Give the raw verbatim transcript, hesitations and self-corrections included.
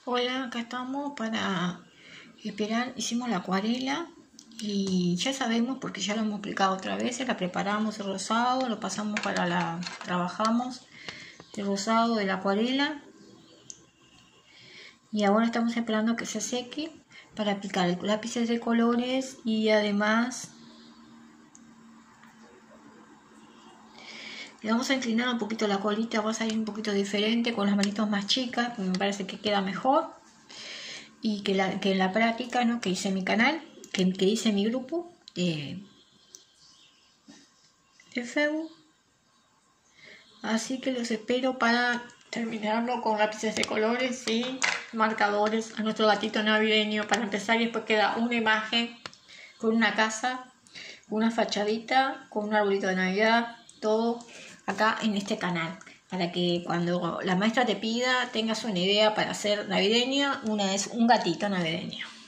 Hola, acá estamos para esperar. Hicimos la acuarela y ya sabemos, porque ya lo hemos explicado otra vez, la preparamos el rosado, lo pasamos para la... trabajamos el rosado de la acuarela y ahora estamos esperando que se seque para aplicar lápices de colores y además le vamos a inclinar un poquito la colita, va a salir un poquito diferente con las manitos más chicas, me parece que queda mejor. Y que, la, que en la práctica, ¿no?, que hice en mi canal, que, que hice en mi grupo de, de Facebook. Así que los espero para terminarlo con lápices de colores y marcadores a nuestro gatito navideño para empezar, y después queda una imagen con una casa, una fachadita, con un arbolito de Navidad, todo acá en este canal, para que cuando la maestra te pida tengas una idea para hacer navideña. Una es un gatito navideño.